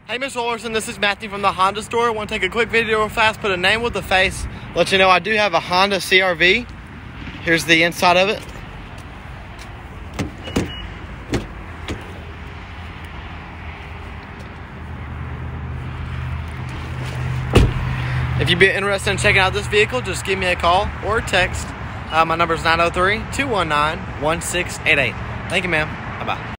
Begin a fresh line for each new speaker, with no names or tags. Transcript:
Hey, Miss Rollerson, this is Matthew from the Honda store. I want to take a quick video real fast, put a name with a face, let you know I do have a Honda CR-V. Here's the inside of it. If you'd be interested in checking out this vehicle, just give me a call or a text. My number is 903-219-1688. Thank you, ma'am. Bye-bye.